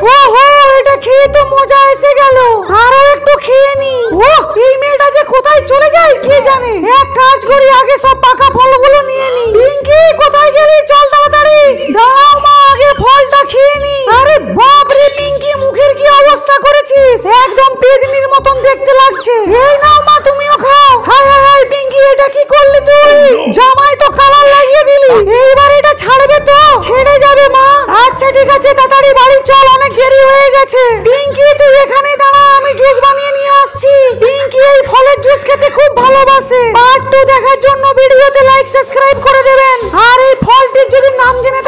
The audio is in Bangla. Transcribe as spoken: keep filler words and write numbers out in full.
ওহো, এটা খেয়ে তো মজা এসে গেল, আরো একটু খেয়ে নি। ওহ, এই মেয়েটা যে কোথায় চলে যায় কে জানে। এক কাজ করি, আগে সব পাকা ফলগুলো নিয়ে নি। পিঙ্কি, কোথায় গেলি? চল তাড়াতাড়ি। দাঁড়াও মা, আগে ফলটা খেয়ে নি। আরে বাপ রে পিঙ্কি, মুখের কি অবস্থা করেছিস, একদম পেদনির মতন দেখতে লাগছে। এই নাও মা, তুমিও খাও। হায় হায় হায় পিঙ্কি, এটা কি করলি তুই? জামাই তো কালার লাগিয়ে দিলি, এইবার এটা ছাড়বে তো? ছেড়ে যাবে মা। আচ্ছা ঠিক আছে, তাড়াতাড়ি বাড়ি চল, অনেক দেরি হয়ে গেছে। পিঙ্কি, তুই এখানে দাঁড়া, আমি জুস বানিয়ে নিয়ে আসছি। পিঙ্কি এই ফলের জুস খেতে খুব ভালোবাসে। পার্ট টু দেখার জন্য ভিডিওতে লাইক সাবস্ক্রাইব করে দেবেন। আর এই ফলটির যদি নাম জেনে